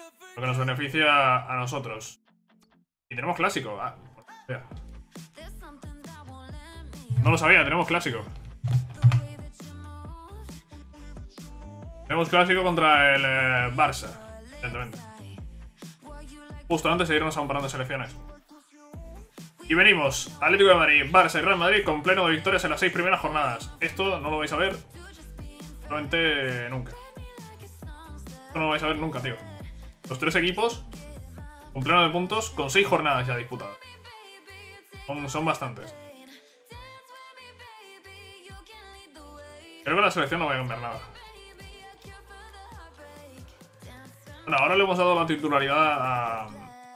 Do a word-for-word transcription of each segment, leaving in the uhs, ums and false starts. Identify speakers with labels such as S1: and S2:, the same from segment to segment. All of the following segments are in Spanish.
S1: Lo que nos beneficia a nosotros. Y tenemos clásico. Ah, no lo sabía, tenemos clásico. Tenemos clásico contra el eh, Barça, evidentemente. Justo antes de irnos a un parón de selecciones. Y venimos, Atlético de Madrid, Barça y Real Madrid con pleno de victorias en las seis primeras jornadas. Esto no lo vais a ver probablemente nunca. Esto no lo vais a ver nunca, tío. Los tres equipos con pleno de puntos con seis jornadas ya disputadas. Son, son bastantes. Creo que la selección no va a cambiar nada. Bueno, ahora le hemos dado la titularidad a...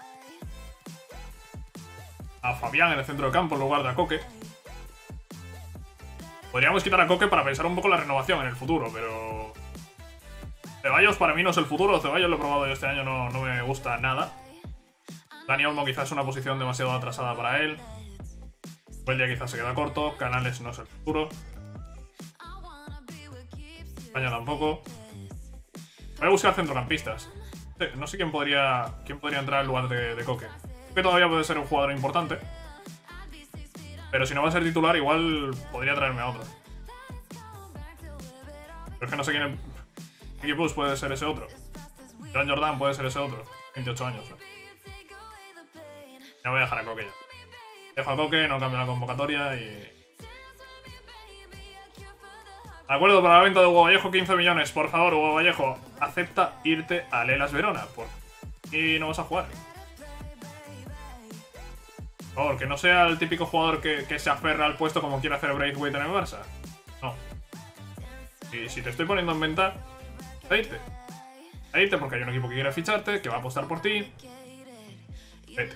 S1: a Fabián en el centro de campo en lugar de a Coque. Podríamos quitar a Coque para pensar un poco la renovación en el futuro, pero... Ceballos para mí no es el futuro. Ceballos lo he probado yo este año, no, no me gusta nada. Dani Olmo quizás es una posición demasiado atrasada para él. Hueldia quizás se queda corto. Canales no es el futuro. España tampoco. Voy a buscar centrocampistas. No sé quién podría, quién podría entrar en lugar de, de Coque. Que todavía puede ser un jugador importante. Pero si no va a ser titular, igual podría traerme a otro. Pero es que no sé quién es... Equipos puede ser ese otro. Joan Jordan puede ser ese otro. veintiocho años. ¿eh? Ya voy a dejar a Coque ya. Dejo a Coque, no cambio la convocatoria y... Acuerdo para la venta de Hugo Vallejo, quince millones. Por favor, Hugo Vallejo, acepta irte a Lelas Verona. Por... Y no vas a jugar. Por favor, que no sea el típico jugador que, que se aferra al puesto como quiere hacer Braithwaite en el Barça. No. Y si te estoy poniendo en venta, irte. Irte porque hay un equipo que quiere ficharte, que va a apostar por ti. Vete.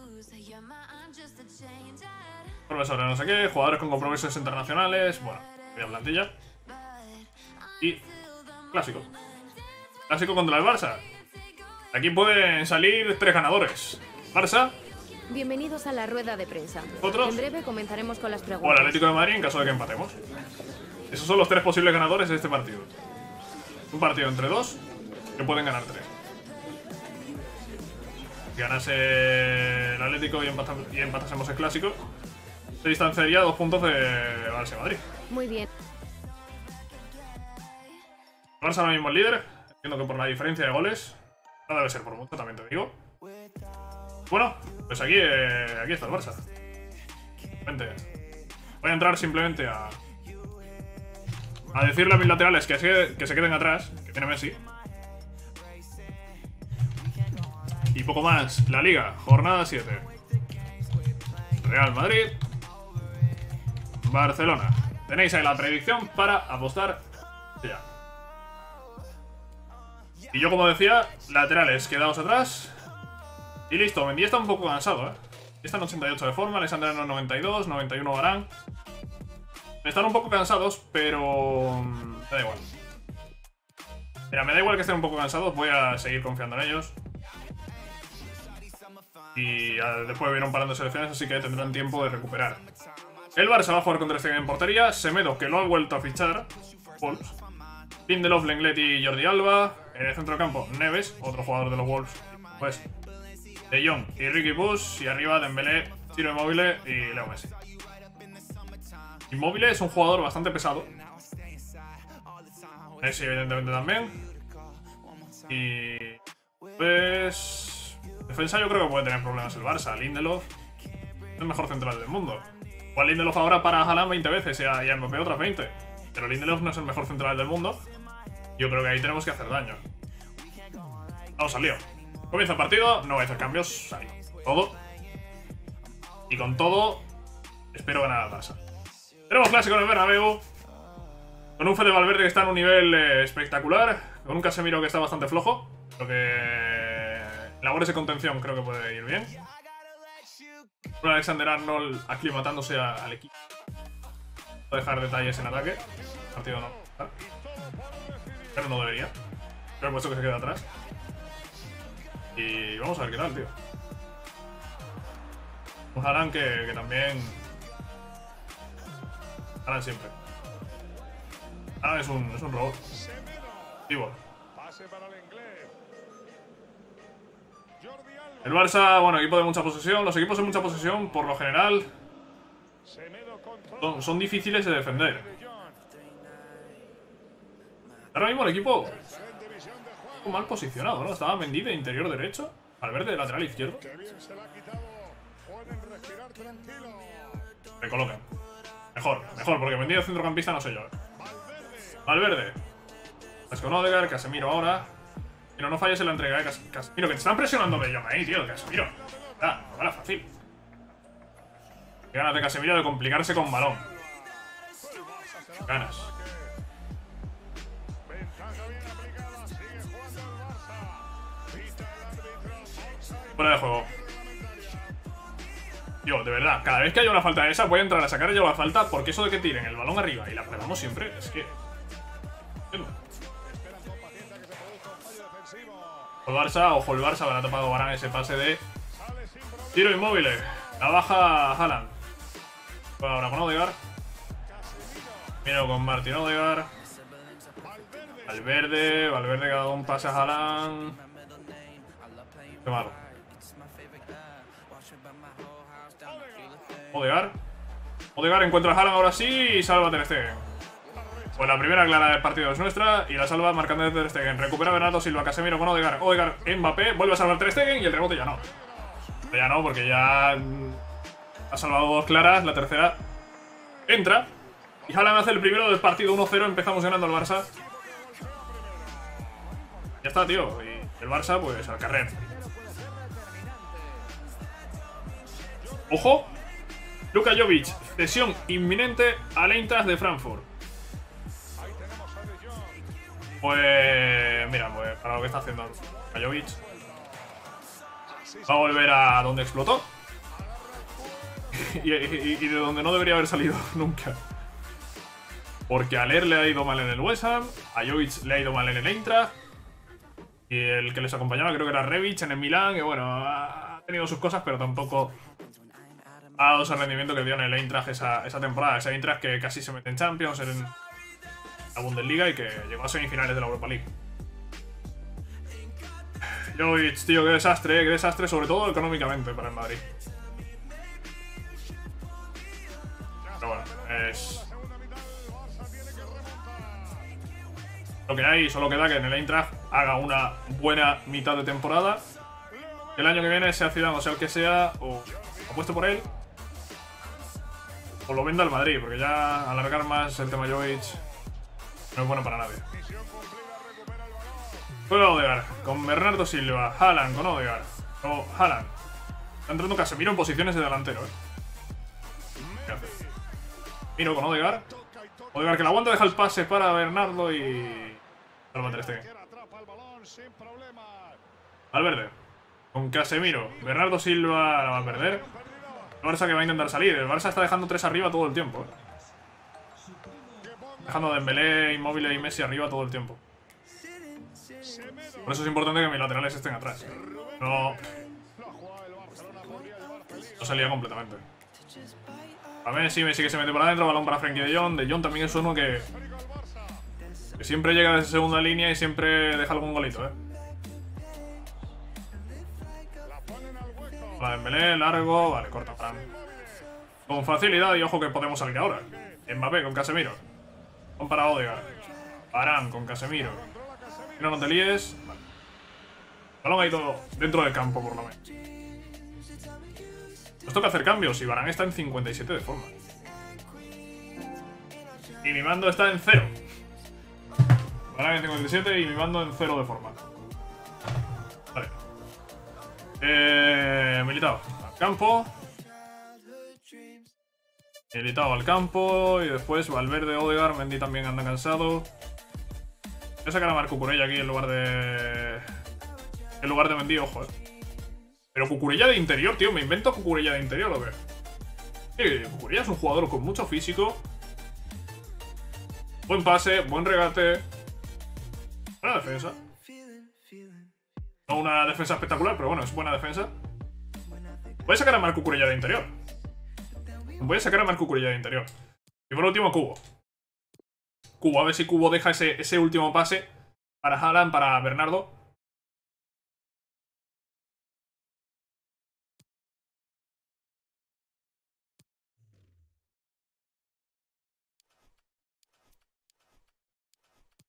S1: Profesor de no sé qué, jugadores con compromisos internacionales. Bueno, voy a plantilla. Y clásico. Clásico contra el Barça. Aquí pueden salir tres ganadores. Barça.
S2: Bienvenidos a la rueda de prensa.
S1: ¿Otros?
S2: En breve comenzaremos con las
S1: O
S2: preguntas.
S1: el Atlético de Madrid en caso de que empatemos. Esos son los tres posibles ganadores de este partido. Un partido entre dos que pueden ganar tres. Si ganase el Atlético y, empata y empatásemos el clásico, se distanciaría dos puntos de Barça y Madrid.
S2: Muy bien.
S1: El Barça ahora mismo es líder. Entiendo que por la diferencia de goles. No debe ser por mucho, también te digo. Bueno, pues aquí, eh, aquí está el Barça. Vente. Voy a entrar simplemente a... A decirle a mis laterales que se, que se queden atrás, que tiene Messi. Y poco más. La Liga, jornada siete. Real Madrid. Barcelona. Tenéis ahí la predicción para apostar ya. Y yo, como decía, laterales, quedaos atrás. Y listo, Mendy está un poco cansado, ¿eh? Está en ochenta y ocho de forma, Alexander en noventa y dos, noventa y uno Varane. Están un poco cansados, pero... me da igual. Mira, me da igual que estén un poco cansados, voy a seguir confiando en ellos. Y después viene un parón de selecciones, así que tendrán tiempo de recuperar. El Barça va a jugar contra Stegen en portería. Semedo, que lo ha vuelto a fichar. Wolves. Lindelof, Lenglet y Jordi Alba. En el centro del campo, Neves, otro jugador de los Wolves. Pues De Jong y Ricky Puig. Y arriba Dembélé, Ciro Immobile y Leo Messi. Immobile es un jugador bastante pesado. Messi evidentemente también. Y... pues... defensa yo creo que puede tener problemas el Barça. Lindelof es el mejor central del mundo. Igual Lindelof ahora para Haaland veinte veces y a, y a Mbappé otras veinte. Pero Lindelof no es el mejor central del mundo. Yo creo que ahí tenemos que hacer daño. Vamos al lío. Comienza el partido, no voy a hacer cambios. Ahí. Todo. Y con todo, espero ganar al Barça. Tenemos clásico en el Bernabéu. Con un Fede Valverde que está en un nivel eh, espectacular. Con un Casemiro que está bastante flojo. Creo que... labores de contención creo que puede ir bien. Un Alexander Arnold aclimatándose a, al equipo. No dejar detalles en ataque. El partido no. Pero no debería. Pero he puesto que se quede atrás. Y vamos a ver qué tal, tío. Un Haaland que, que también... Haaland siempre. Haaland es un, es un robot. Pivot. El Barça, bueno, equipo de mucha posesión. Los equipos de mucha posesión, por lo general, son, son difíciles de defender. Ahora mismo el equipo un poco mal posicionado, ¿no? Estaba Mendy de interior derecho, Valverde de lateral izquierdo. Recoloquen. Mejor, mejor, porque Mendy de centrocampista no sé yo. ¿eh? Valverde. Es con Odegaard, Casemiro ahora. Pero no falles en la entrega, eh, Cas Casemiro, que te están presionando de llama ahí, tío, Casemiro. Ah, no vale fácil. Qué ganas de Casemiro de complicarse con balón. Ganas. Fuera de juego. Yo, de verdad, cada vez que haya una falta de esa, voy a entrar a sacar yo la falta, porque eso de que tiren el balón arriba y la perdamos siempre, es que... El Barça, ojo el Barça, habrá tapado Varane ese pase de tiro inmóvil. La baja Haaland. Ahora con Odegaard. Mira con Martin Odegaard. Valverde, Valverde que ha dado un pase a Haaland. Qué malo. Odegaard. Odegaard encuentra a Haaland ahora sí y salva a Ter Stegen. Pues la primera clara del partido es nuestra y la salva marcando de Ter Stegen. Recupera Bernardo Silva, Casemiro con Odegaard. Odegaard, Mbappé, vuelve a salvar Ter Stegen y el rebote ya no. Ya no, porque ya ha salvado dos claras. La tercera entra. Y Haaland hace el primero del partido uno cero. Empezamos ganando al Barça. Ya está, tío. Y el Barça, pues al carrer. Ojo. Luka Jovic, cesión inminente al Eintracht de Frankfurt. Pues... mira, pues para lo que está haciendo Jovic. Va a volver a donde explotó. y, y, y de donde no debería haber salido nunca. Porque a Ler le ha ido mal en el West Ham, a Jovic le ha ido mal en el Eintracht. Y el que les acompañaba creo que era Rebic en el Milán. Que bueno, ha tenido sus cosas, pero tampoco ha dado ese rendimiento que dio en el Eintracht esa, esa temporada. Ese Eintracht que casi se mete en Champions, en la Bundesliga y que llegó a semifinales de la Europa League. Jovic, tío, qué desastre, eh, qué desastre, sobre todo económicamente para el Madrid. Pero bueno, es lo que hay. Solo queda que en el Eintracht haga una buena mitad de temporada. Que el año que viene, sea Zidane o sea el que sea, o apuesto por él, o lo venda al Madrid, porque ya alargar más el tema Jovic no es bueno para nadie. Juega Odegaard con Bernardo Silva, Haaland con Odegaard. O Haaland. Está entrando Casemiro en posiciones de delantero, eh. ¿Qué hace? Miro con Odegaard. Odegaard que la aguanta, deja el pase para Bernardo y... salva Ter Stegen. Valverde con Casemiro. Bernardo Silva la va a perder. El Barça que va a intentar salir. El Barça está dejando tres arriba todo el tiempo, eh. Dejando a Dembélé, Immobile y Messi arriba todo el tiempo. Por eso es importante que mis laterales estén atrás. No... no salía completamente. A Messi, Messi que se mete para adentro, balón para Frenkie de Jong. De Jong también es uno que... que siempre llega desde segunda línea y siempre deja algún golito, eh. Para Dembélé, largo, vale, corta Fran. Con facilidad y ojo que podemos salir ahora. Mbappé con Casemiro. Con para Odegaard. Varane con Casemiro. No, no te líes. Vale. El balón ha ido dentro del campo, por lo menos. Nos toca hacer cambios y Varane está en cincuenta y siete de forma. Y mi mando está en cero. Varane en cincuenta y siete y mi mando en cero de forma. Vale. Eh, Militao al campo. Militao al campo. Y después Valverde, Odegaard. Mendy también anda cansado. Voy a sacar a Marco Cucurella aquí en lugar de... en lugar de Mendy, ojo, eh. Pero Cucurella de interior, tío. ¿Me invento Cucurella de interior o qué? Sí, Cucurella es un jugador con mucho físico. Buen pase, buen regate. Buena defensa. No una defensa espectacular, pero bueno, es buena defensa. Voy a sacar a Marco Cucurella de interior. Voy a sacar a Marco Cucurella de interior. Y por último, Cubo. Cubo, a ver si Cubo deja ese, ese último pase para Haaland, para Bernardo.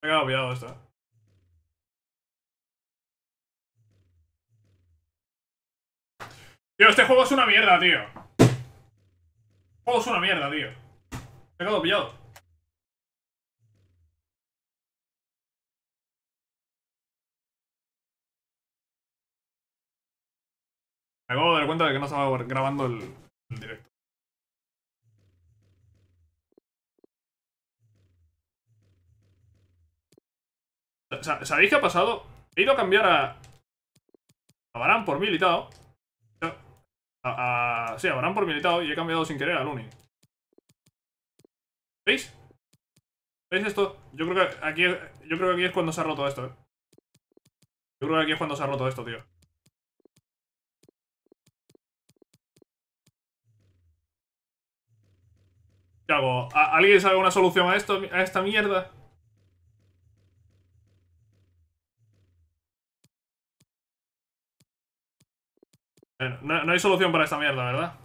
S1: Me he quedado pillado esto, eh. Tío, este juego es una mierda, tío. Este juego es una mierda, tío. Me he quedado pillado. Me acabo de dar cuenta de que no estaba grabando el, el directo. ¿Sabéis qué ha pasado? He ido a cambiar a... A Varane por Militao. A, a, sí, a Varane por Militao y he cambiado sin querer a Luni. ¿Veis? ¿Veis esto? Yo creo que aquí, yo creo que aquí es cuando se ha roto esto, eh. Yo creo que aquí es cuando se ha roto esto, tío. ¿Qué hago? ¿A, ¿Alguien sabe una solución a esto, a esta mierda? Bueno, no, no hay solución para esta mierda, ¿verdad?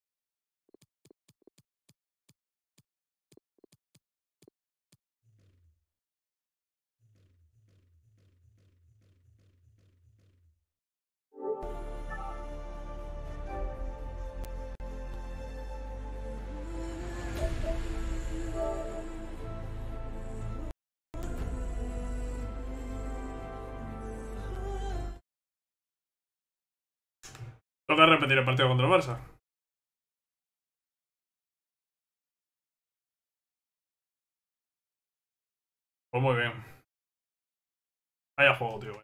S1: Toca repetir el partido contra el Barça. Pues muy bien. Vaya juego, tío.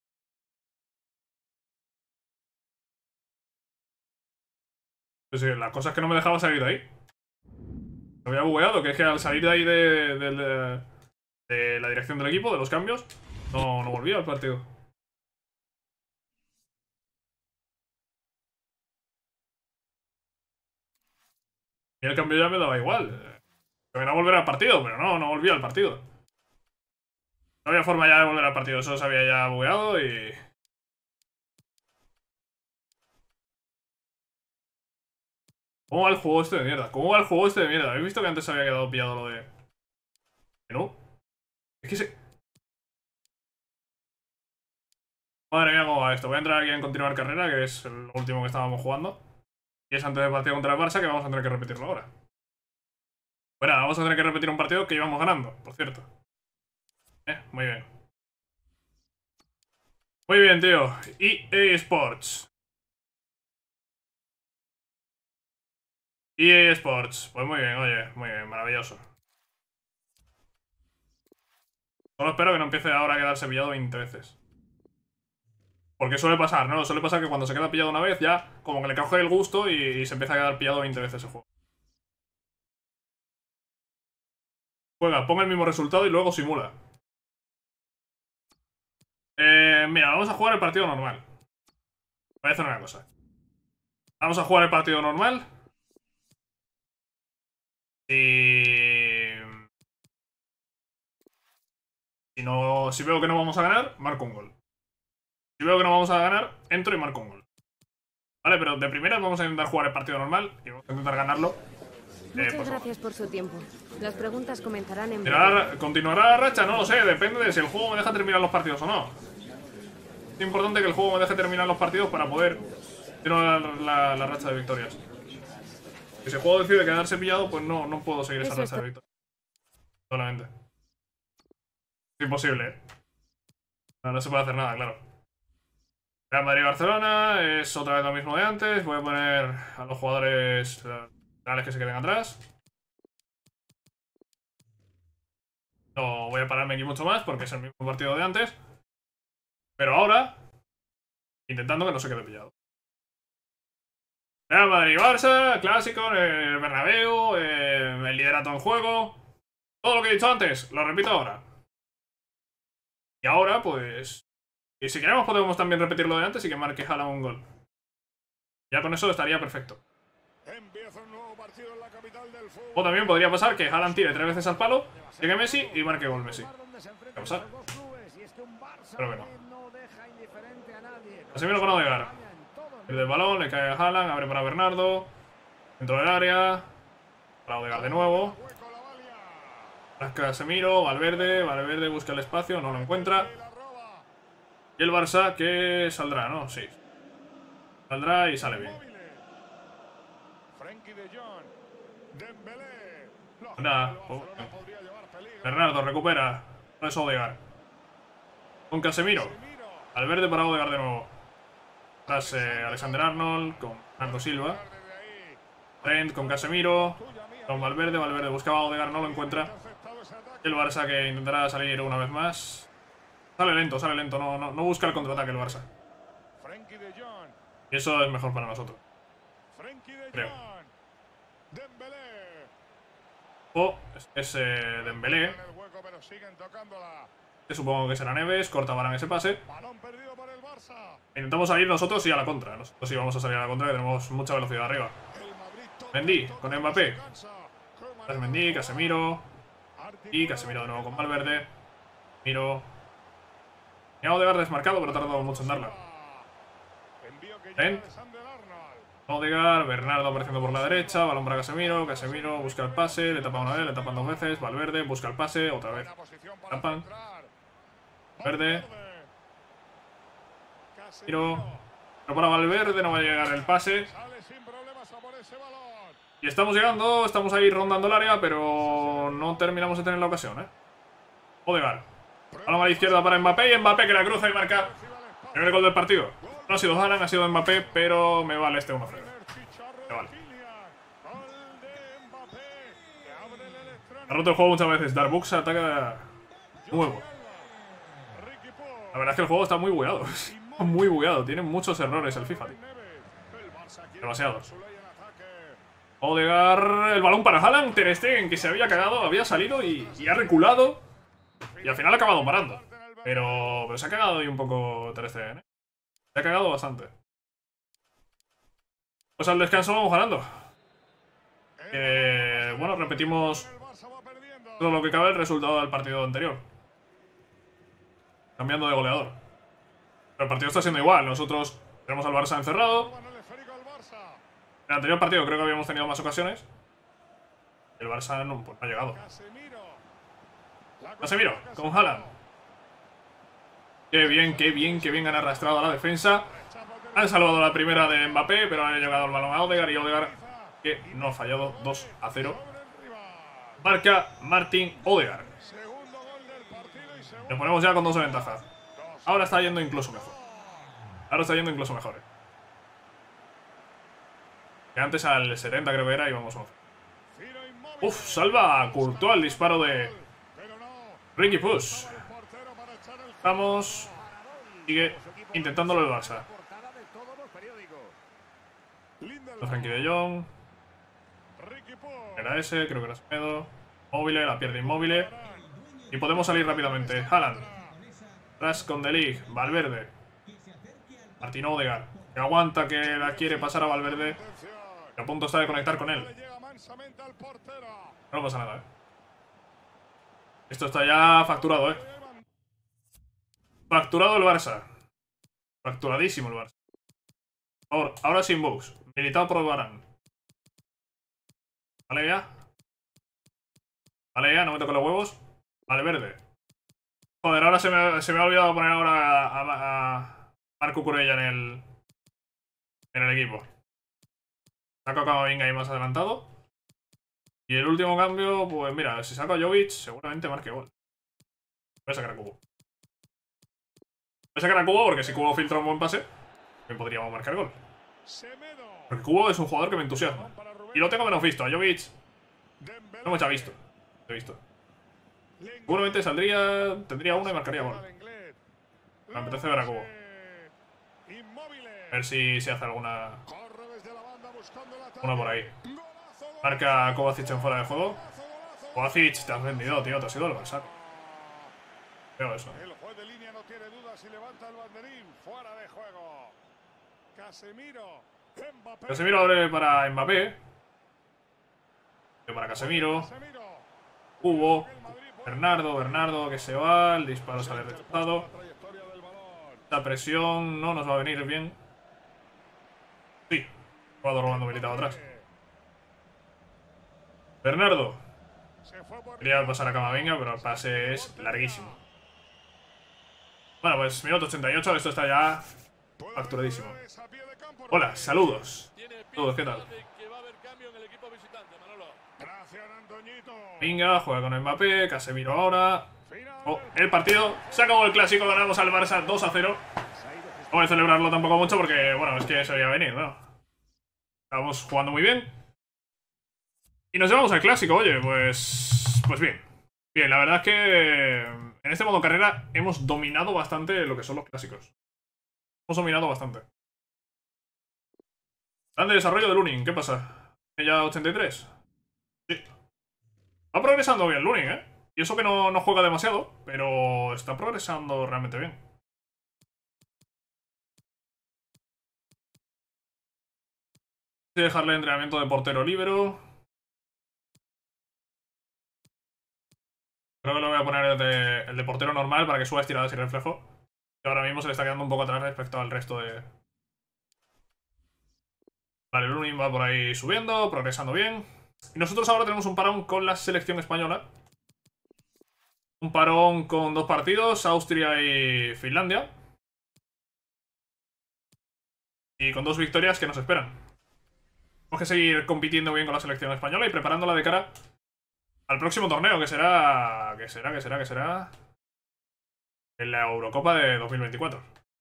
S1: Pues sí, la cosa es que no me dejaba salir de ahí. Me había bugueado, que es que al salir de ahí de, de, de, de la dirección del equipo, de los cambios, no, no volvía al partido. Y el cambio ya me daba igual. Que no volver al partido, pero no, no volvía al partido. No había forma ya de volver al partido, eso se había ya bugueado y... ¿Cómo va el juego este de mierda? ¿Cómo va el juego este de mierda? ¿Habéis visto que antes se había quedado pillado lo de... ¿No? Es que se... Madre mía, ¿cómo va esto? Voy a entrar aquí en continuar carrera, que es lo último que estábamos jugando. Y es antes del partido contra el Barça, que vamos a tener que repetirlo ahora. Bueno, vamos a tener que repetir un partido que íbamos ganando, por cierto. Eh, muy bien. Muy bien, tío. E A Sports. E A Sports. Pues muy bien, oye, muy bien, maravilloso. Solo espero que no empiece ahora a quedarse pillado veinte veces. Porque suele pasar, ¿no? Suele pasar que cuando se queda pillado una vez ya como que le coge el gusto y, y se empieza a quedar pillado veinte veces el juego. Juega, ponga el mismo resultado y luego simula. Eh, mira, vamos a jugar el partido normal. Voy a hacer una cosa. Vamos a jugar el partido normal. Y... Si, no, si veo que no vamos a ganar, marco un gol. Si veo que no vamos a ganar, entro y marco un gol. Vale, pero de primera vamos a intentar jugar el partido normal y vamos a intentar ganarlo.
S2: Muchas
S1: eh, por
S2: gracias por su tiempo. Las preguntas comenzarán en...
S1: breve. ¿Continuará la racha? No lo sé, depende de si el juego me deja terminar los partidos o no. Es importante que el juego me deje terminar los partidos para poder continuar la, la, la racha de victorias. Si el juego decide quedarse pillado, pues no, no puedo seguir esa
S2: Eso
S1: racha
S2: está...
S1: de victorias. Solamente. Es imposible, ¿eh? No, no se puede hacer nada, claro. Real Madrid-Barcelona, es otra vez lo mismo de antes. Voy a poner a los jugadores reales que se queden atrás. No voy a pararme aquí mucho más porque es el mismo partido de antes. Pero ahora, intentando que no se quede pillado. Real Madrid-Barça, clásico, el Bernabéu, eh, el liderato en juego. Todo lo que he dicho antes, lo repito ahora. Y ahora, pues... Y si queremos podemos también repetir lo de antes y que marque Haaland un gol. Ya con eso estaría perfecto. O también podría pasar que Haaland tire tres veces al palo, llegue Messi y marque gol Messi. ¿Qué va a pasar? Pero que no. Así me lo van a llegar. El del balón, le cae a Haaland, abre para Bernardo. Dentro del área. Para Odegaard de nuevo. Casemiro, Valverde, Valverde busca el espacio, no lo encuentra. Y el Barça que saldrá, ¿no? Sí. Saldrá y sale bien. Nada. Oh. Bernardo recupera. No es Odegaard. Con Casemiro. Valverde para Odegaard de nuevo. Tras eh, Alexander Arnold con Bernardo Silva. Trent con Casemiro. Con Valverde. Valverde buscaba a Odegaard, no lo encuentra. Y el Barça que intentará salir una vez más. Sale lento, sale lento. No, no, no busca el contraataque el Barça. Y eso es mejor para nosotros. Creo. O es, es eh, Dembélé. Que supongo que será Neves. Corta Varane ese pase. Intentamos salir nosotros y a la contra. Nosotros sí vamos a salir a la contra, que tenemos mucha velocidad arriba. Mendy con Mbappé. Es Mendy, Casemiro. Y Casemiro de nuevo con Valverde. Miro. Y a Odegaard desmarcado, pero ha tardado mucho en darla. Trent. Odegaard, Bernardo apareciendo por la derecha. Balón para Casemiro. Casemiro busca el pase. Le tapa una vez, le tapan dos veces. Valverde busca el pase. Otra vez. Tapan. Verde. Tiro. Pero para Valverde no va a llegar el pase. Y estamos llegando. Estamos ahí rondando el área, pero no terminamos de tener la ocasión, ¿eh? Odegaard. Balón a la izquierda para Mbappé. Y Mbappé que la cruza y marca el primer gol del partido. No ha sido Haaland, ha sido Mbappé, pero me vale este uno cero. Me vale. Ha roto el juego muchas veces. Darbucks ataca muy bueno. La verdad es que el juego está muy bugueado. Muy bugueado. Tiene muchos errores el FIFA, tío. Demasiados. Odegaard, el balón para Haaland. Ter Stegen, que se había cagado, había salido y, y ha reculado. Y al final ha acabado parando. Pero, pero se ha cagado ahí un poco Ter Stegen, ¿eh? Se ha cagado bastante. Pues al descanso vamos ganando. Eh, bueno, repetimos todo lo que cabe el resultado del partido anterior. Cambiando de goleador. Pero el partido está siendo igual. Nosotros tenemos al Barça encerrado. En el anterior partido creo que habíamos tenido más ocasiones. Y el Barça no, pues, no ha llegado. Casemiro, con Haaland. Qué bien, qué bien, qué bien han arrastrado a la defensa. Han salvado la primera de Mbappé, pero han llegado el balón a Odegaard. Y Odegaard, que no ha fallado, dos a cero. Marca Martin Odegaard. Nos ponemos ya con dos de ventaja. Ahora está yendo incluso mejor. Ahora está yendo incluso mejor. Que antes al setenta creo que era y vamos a... Uf, salva a Courtois el disparo de Riqui Puig. Vamos. Sigue intentándolo el Barça. La Frenkie de Jong. Era ese, creo que era Semedo. Móvil, la pierde Inmóvil. Y podemos salir rápidamente. Haaland. Tras con De Ligt. Valverde. Martin Odegaard. Que aguanta, que la quiere pasar a Valverde. Que a punto está de conectar con él. No pasa nada, eh. Esto está ya facturado, eh. Facturado el Barça. Facturadísimo el Barça. Por favor, ahora sin bugs. Militado por Varane. Vale ya. Vale ya, no me toco los huevos. Vale, verde. Joder, ahora se me, se me ha olvidado poner ahora a, a, a Marco Cucurella en el En el equipo. Saco a Camavinga ahí más adelantado. Y el último cambio, pues mira, si saco a Jovic, seguramente marque gol. Voy a sacar a Kubo. Voy a sacar a Kubo porque si Kubo filtra un buen pase, me podríamos marcar gol. Porque Kubo es un jugador que me entusiasma. Y lo tengo menos visto. A Jovic no me ha visto. He visto. Seguramente saldría, tendría uno y marcaría gol. Me apetece ver a Kubo. A ver si se hace alguna una por ahí. Marca Kovacic en fuera de juego. Kovacic, te has vendido, tío. Te has ido al Barça. Veo eso.
S3: El juez de línea no tiene dudas y levanta el banderín. Fuera de juego. Casemiro. Mbappé.
S1: Casemiro abre para Mbappé. Para Casemiro. Hugo. Bernardo, Bernardo que se va. El disparo sale rechazado. La presión no nos va a venir bien. Sí. Jugador robando militado atrás. Bernardo.
S3: Se fue por
S1: Quería pasar a Camavinga, pero el pase es larguísimo. Bueno, pues minuto ochenta y ocho, esto está ya facturadísimo. Hola, saludos. Saludos, ¿qué tal? Venga, juega con Mbappé, Casemiro ahora. Oh, el partido, se acabó el clásico, ganamos al Barça dos a cero. No voy a celebrarlo tampoco mucho porque, bueno, es que se veía venir, ¿no? Estamos jugando muy bien. Y nos llevamos al clásico, oye, pues... Pues bien. Bien, la verdad es que en este modo carrera hemos dominado bastante lo que son los clásicos. Hemos dominado bastante. Plan de desarrollo de Lunin, ¿qué pasa? ¿Ya ochenta y tres? Sí. Va progresando bien Lunin, ¿eh? Y eso que no, no juega demasiado, pero está progresando realmente bien. Voy a dejarle entrenamiento de portero libero. Creo que lo voy a poner el de, el de portero normal para que suba estiradas y reflejo. Y ahora mismo se le está quedando un poco atrás respecto al resto de... Vale, Lunin va por ahí subiendo, progresando bien. Y nosotros ahora tenemos un parón con la selección española. Un parón con dos partidos, Austria y Finlandia. Y con dos victorias que nos esperan. Tenemos que seguir compitiendo bien con la selección española y preparándola de cara al próximo torneo, que será... Que será, que será, que será... En la Eurocopa de dos mil veinticuatro.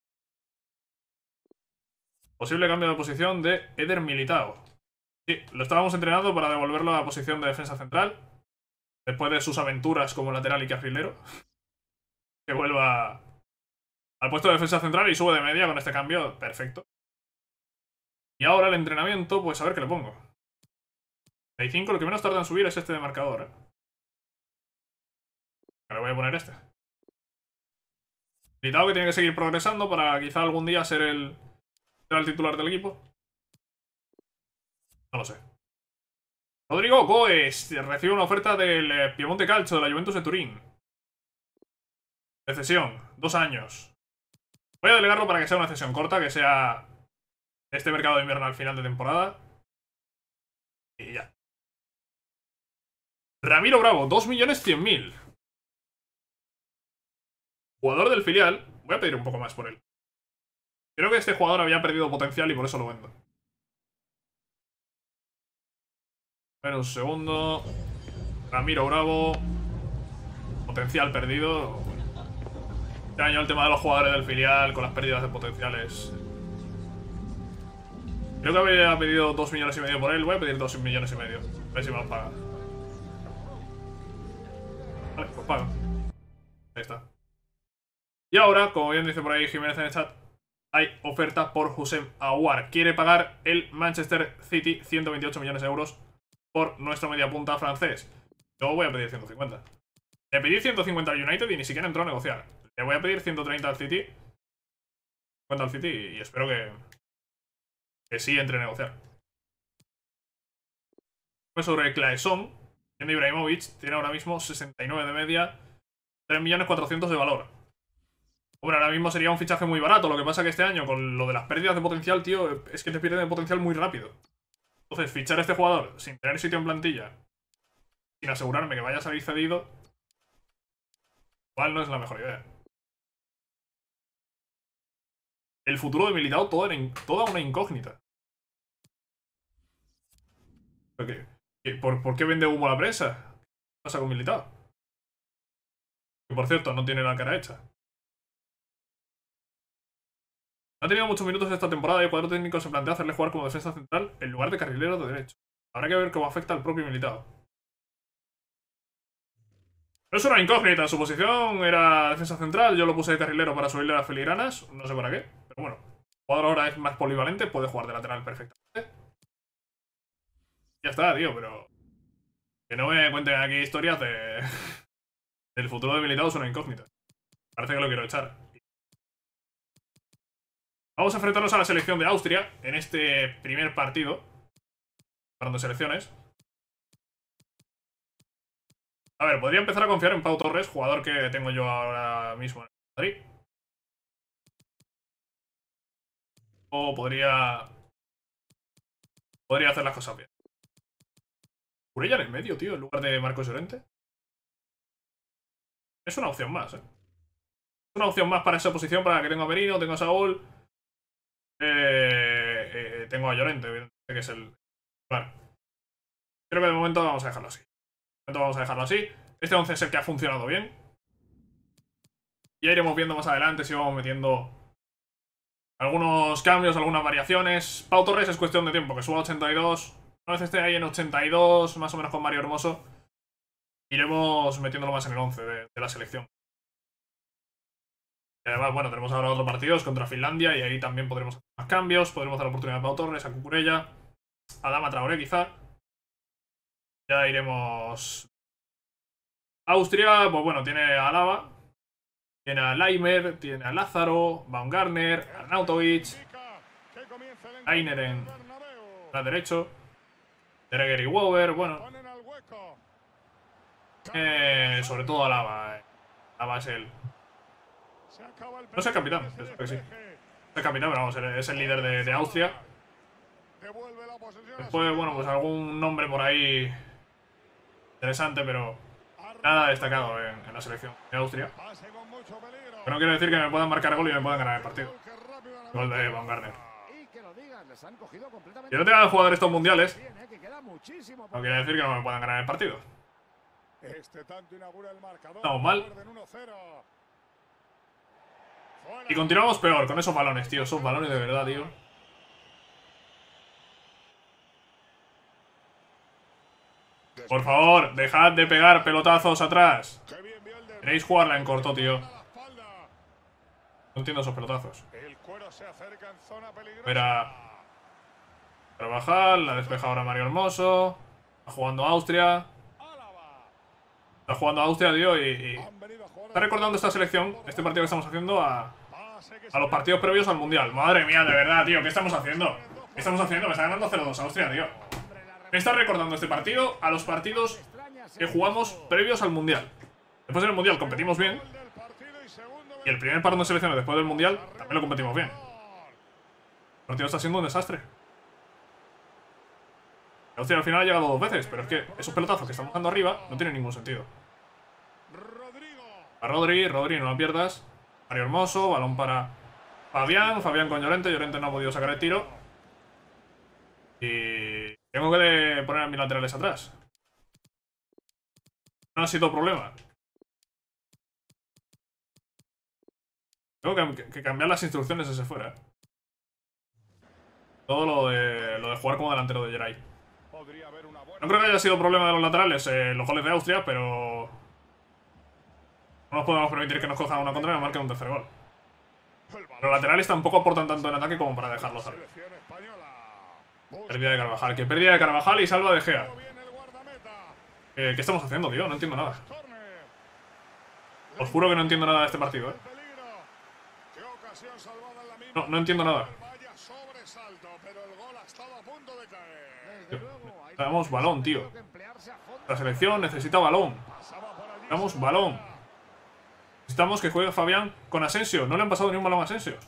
S1: Posible cambio de posición de Eder Militao. Sí, lo estábamos entrenando para devolverlo a la posición de defensa central. Después de sus aventuras como lateral y carrilero. Que vuelva al puesto de defensa central y sube de media con este cambio. Perfecto. Y ahora el entrenamiento, pues a ver qué le pongo. treinta y cinco, lo que menos tarda en subir es este de marcador, ¿eh? Ahora voy a poner este. Militao que tiene que seguir progresando para quizá algún día ser el, ser el titular del equipo. No lo sé. Rodrigo Goes recibe una oferta del Piemonte Calcio de la Juventus de Turín. De cesión, dos años. Voy a delegarlo para que sea una cesión corta, que sea este mercado de invierno al final de temporada. Y ya. Ramiro Bravo, dos millones cien mil. Jugador del filial. Voy a pedir un poco más por él. Creo que este jugador había perdido potencial y por eso lo vendo. A ver, un segundo. Ramiro Bravo. Potencial perdido. Este año el tema de los jugadores del filial con las pérdidas de potenciales. Creo que había pedido dos millones y medio por él. Voy a pedir dos millones y medio. A ver si me los paga. Vale, pues paga. Ahí está. Y ahora, como bien dice por ahí Jiménez en el chat, hay oferta por Houssem Aouar. Quiere pagar el Manchester City ciento veintiocho millones de euros por nuestro mediapunta francés. Yo voy a pedir ciento cincuenta. Le pedí ciento cincuenta al United y ni siquiera entró a negociar. Le voy a pedir ciento treinta al City. cincuenta al City y espero que, que sí entre a negociar. Pues sobre Claesson, siendo Ibrahimovic, tiene ahora mismo sesenta y nueve de media, tres millones cuatrocientos de valor. Hombre, ahora mismo sería un fichaje muy barato. Lo que pasa que este año, con lo de las pérdidas de potencial, tío, es que te pierden de potencial muy rápido. Entonces, fichar a este jugador sin tener sitio en plantilla, sin asegurarme que vaya a salir cedido, igual no es la mejor idea. El futuro de Militao, toda, toda una incógnita. ¿Por qué? ¿Por, ¿Por qué vende humo a la prensa? ¿Qué pasa con Militao? Que por cierto, no tiene la cara hecha. No ha tenido muchos minutos esta temporada y el cuadro técnico se plantea hacerle jugar como defensa central en lugar de carrilero de derecho. Habrá que ver cómo afecta al propio Militao. No es una incógnita, su posición era defensa central, yo lo puse de carrilero para subirle a las filigranas, no sé para qué, pero bueno. El jugador ahora es más polivalente, puede jugar de lateral perfectamente. Ya está, tío, pero... Que no me cuenten aquí historias de... del futuro de Militao, es una incógnita. Parece que lo quiero echar. Vamos a enfrentarnos a la selección de Austria en este primer partido. Parando selecciones. A ver, podría empezar a confiar en Pau Torres, jugador que tengo yo ahora mismo en Madrid. O podría... Podría hacer las cosas bien. Cucurella en el medio, tío, en lugar de Marcos Llorente. Es una opción más, eh. Es una opción más para esa posición, para la que tengo a Merino, tengo a Saúl. Eh, eh, tengo a Llorente, evidentemente, que es el... Vale. Creo que de momento vamos a dejarlo así. De momento vamos a dejarlo así. Este once es el que ha funcionado bien. Ya iremos viendo más adelante si vamos metiendo algunos cambios, algunas variaciones. Pau Torres es cuestión de tiempo, que suba a ochenta y dos. Una vez esté ahí en ochenta y dos, más o menos con Mario Hermoso, iremos metiéndolo más en el once de, de la selección. Y además, bueno, tenemos ahora otros partidos contra Finlandia y ahí también podremos hacer más cambios. Podremos dar la oportunidad a Pau Torres, a Cucurella, a Adama Traoré quizá. Ya iremos... Austria, pues bueno, tiene a Alaba, tiene a Laimer, tiene a Lázaro, Baumgartner, Arnautovic, Einer en la derecho, Dreger y Wover, bueno. Eh, sobre todo Alaba. Eh. Alaba es el... No es el capitán, es que sí. Es el capitán, pero vamos, es el líder de, de Austria. Después, bueno, pues algún nombre por ahí interesante, pero nada destacado en, en la selección de Austria. Pero no quiero decir que me puedan marcar gol y me puedan ganar el partido. Gol de Baumgartner. Yo no tengo jugadores estos mundiales. No quiere decir que no me puedan ganar el partido. Estamos mal. Y continuamos peor con esos balones, tío. Esos balones de verdad, tío. Por favor, dejad de pegar pelotazos atrás. Queréis jugarla en corto, tío. No entiendo esos pelotazos. Espera. Trabajar, la despeja ahora Mario Hermoso. Está jugando Austria. Está jugando Austria, tío, y, y... está recordando esta selección, este partido que estamos haciendo, a, a los partidos previos al Mundial. Madre mía, de verdad, tío, ¿qué estamos haciendo? ¿Qué estamos haciendo? Me está ganando cero dos Austria, tío. Me está recordando este partido a los partidos que jugamos previos al Mundial. Después del Mundial competimos bien. Y el primer parón de selecciones después del Mundial también lo competimos bien. El partido está siendo un desastre. Austria al final ha llegado dos veces, pero es que esos pelotazos que estamos dando arriba no tienen ningún sentido. A Rodri, Rodri, no la pierdas. Mario Hermoso, balón para Fabián, Fabián con Llorente, Llorente no ha podido sacar el tiro. Y tengo que poner a mis laterales atrás. No ha sido problema. Tengo que, que cambiar las instrucciones desde fuera. Todo lo de, lo de jugar como delantero de Geray. No creo que haya sido problema de los laterales eh, los goles de Austria, pero no nos podemos permitir que nos cojan una contra y nos marquen un tercer gol. Los laterales tampoco aportan tanto en ataque como para dejarlos salir. Pérdida de Carvajal, que pérdida de Carvajal y salva de Gea. Eh, ¿Qué estamos haciendo, tío? No entiendo nada. Os juro que no entiendo nada de este partido, eh. No, no entiendo nada. Necesitamos balón, tío. La selección necesita balón. Necesitamos balón. Necesitamos que juegue Fabián con Asensio. No le han pasado ni un balón a Asensio.